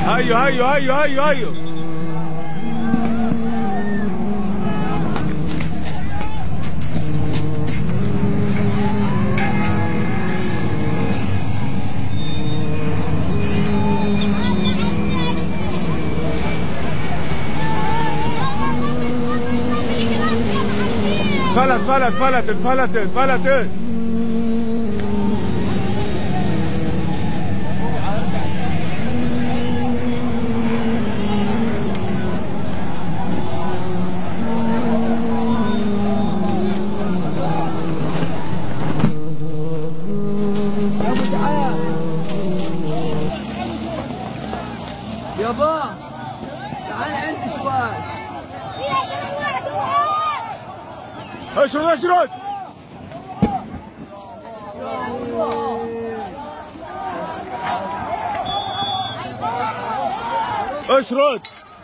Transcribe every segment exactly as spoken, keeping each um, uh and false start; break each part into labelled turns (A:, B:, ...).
A: هيو هيو هيو هيو هيو فلت فلت فلت فلت فلت
B: يابا تعال عندي سؤال.
A: اشرد اشرد اشرد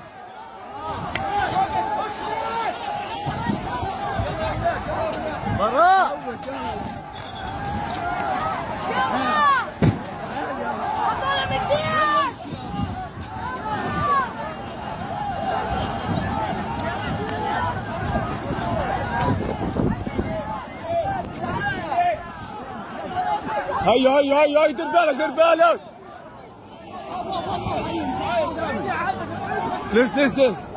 B: براء
A: هيو هيو هيو هيو دير بالك دير بالك لسه لسه